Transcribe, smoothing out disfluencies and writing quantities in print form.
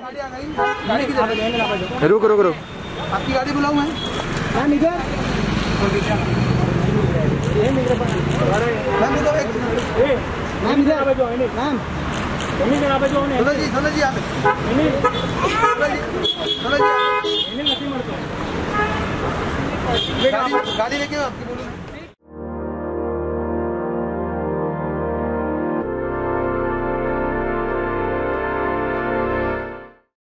गाड़ी आ गई, गाड़ी किधर? रुक रुक रुक, आपकी गाड़ी बुलाऊं मैं? मैम इधर मैम इधर मैम सोनो जी आप गाड़ी लेके आपकी बोलूँ